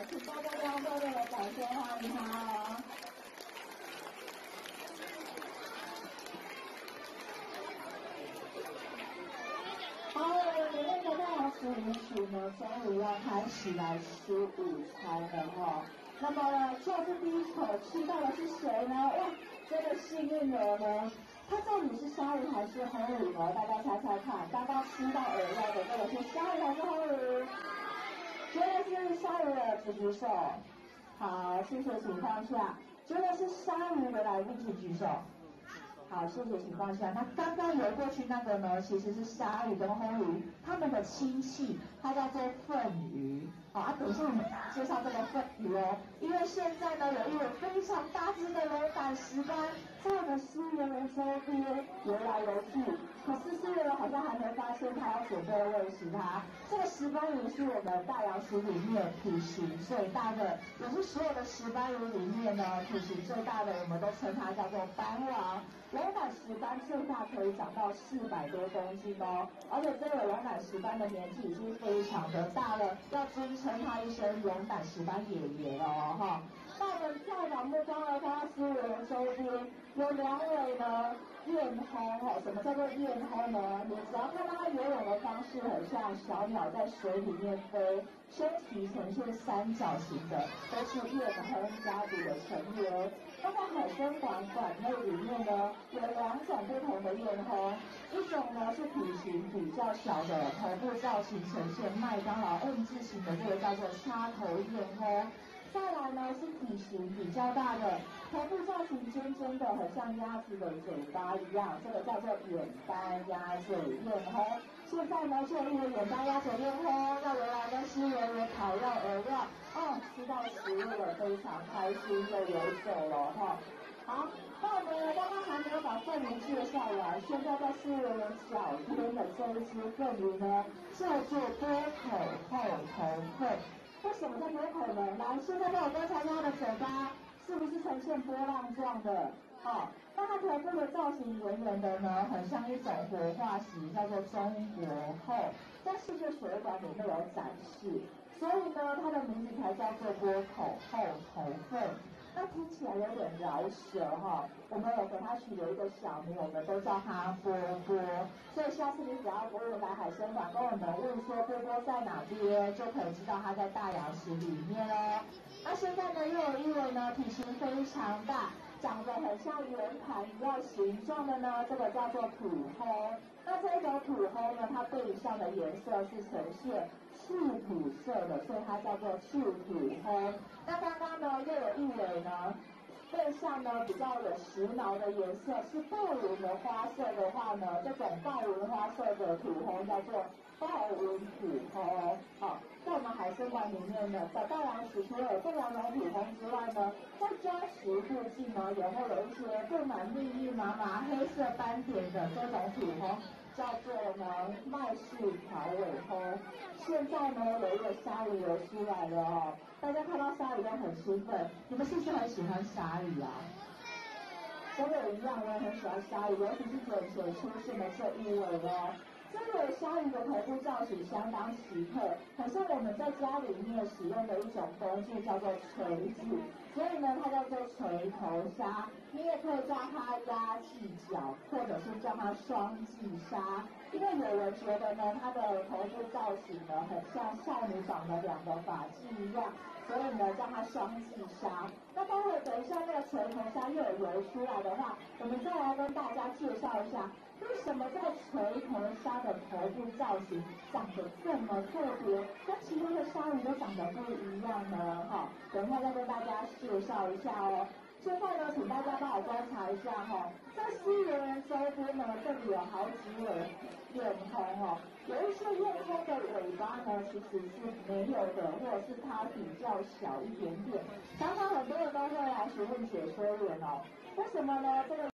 请大家用热烈的掌声欢迎他哦。好，那个大老师民署呢，终于要开始来吃午餐了哈。那么呢，就这第一口吃到的是谁呢？哇，真的幸运儿呢。它到底是鲨鱼还是红鱼呢？大家猜猜看，刚刚吃到饵料的这个是鲨鱼还是红鱼？觉得是鲨鱼的举举手。好，谢谢情况下，觉得是鲨鱼的来宾请举手。好，谢谢情况下，那刚刚游过去那个呢，其实是鲨鱼跟红鱼，它们的亲戚，它叫做粪鱼。好，等一下我们介绍这个粪鱼哦，因为现在呢有一尾非常大只的龙胆石斑在我们思源人周边游来游去，可是思源人好像还没发现它要准备喂食它。这个石斑鱼是我们大洋石里面体型最大的，也是所有的石斑鱼里面呢体型最大的，我们都称它叫做斑王。龙胆石斑最大可以长到400多公斤哦，而且这个龙胆石斑的年纪已经非常的大了，要尊称它一声龙胆石斑爷爷了哦哈。那我们再把目光来看到思源人周边有2尾呢燕鸫哦，什么叫做燕鸫呢？你只要看到它游泳的方式很像小鸟在水里面飞，身体呈现三角形的，都是燕鸫家族的成员。那在海参馆馆内里面呢，有2种不同的燕鸫，一种呢是体型比较小的，头部造型呈现麦当劳 M 字形的，这个叫做插头燕鸫。再来呢是体型比较大的，头部造型尖尖的，很像鸭子的嘴巴一样，这个叫做远单鸭嘴燕鸫。现在呢就有一个远单鸭嘴燕鸫，那原来呢思源人讨要饵料，吃到食物了，非常开心就游走了哈。好，那我们刚刚还没有把粪鱼介绍完，现在在思源人脚边的这一只粪鱼呢，叫做多口后头粪。为什么叫多口呢？来，现在我观察它的嘴巴是不是呈现波浪状的？那它头部的造型圆圆的呢，很像一种活化石，叫做中国后，在世界水族馆里面有展示，所以呢，它的名字才叫做多口后头粪。那听起来有点饶舌哈，我们有给它取了一个小名，我们都叫它波波。所以下次你只要来海参馆跟我们问说波波在哪边，就可以知道它在大洋石里面哦。那现在呢，又有一尾呢，体型非常大，长得很像圆盘一样形状的呢，这个叫做土鸫。那这种土鸫呢，它背上的颜色是呈现赤土色的，所以它叫做赤土鸫。那刚刚呢，又有一尾呢，背上呢比较有时髦的颜色是豹纹的花色的话呢，这种豹纹花色的土鸫叫做豹纹土鸫。在我们海参馆里面呢，在大洋石除了有这2种土鸫之外呢，在礁石附近呢，也会有一些布满密密麻麻黑色斑点的这种土鸫，叫做呢麦氏条尾鸫。现在呢有一个鲨鱼游出来了哦，大家看到鲨鱼都很兴奋，你们是不是很喜欢鲨鱼啊？跟我一样，我也很喜欢鲨鱼，尤其是眼前出现的这一尾哦。这尾鲨鱼的头部造型相当奇特，很像我们在家里面使用的一种工具，叫做锤子，所以呢它叫做锤头鲨。你也可以叫它鸭髻角，或者是叫它双髻鲨，因为有人觉得呢它的头部造型呢很像少女长的2个发髻一样，所以呢叫它双髻鲨。那待会等一下那个锤头鲨又有游出来的话，我们再来跟大家介绍一下，为什么在锤头鲨的头部造型长得这么特别，跟其他的鲨鱼都长得不一样呢？等一下再跟大家介绍一下哦。现在呢，请大家帮我观察一下在思源人周边呢，这里有好几尾燕鸫有一些燕鸫的尾巴呢其实是没有的，或者是它比较小一点点。常常很多人都会来询问解说员为什么呢？这个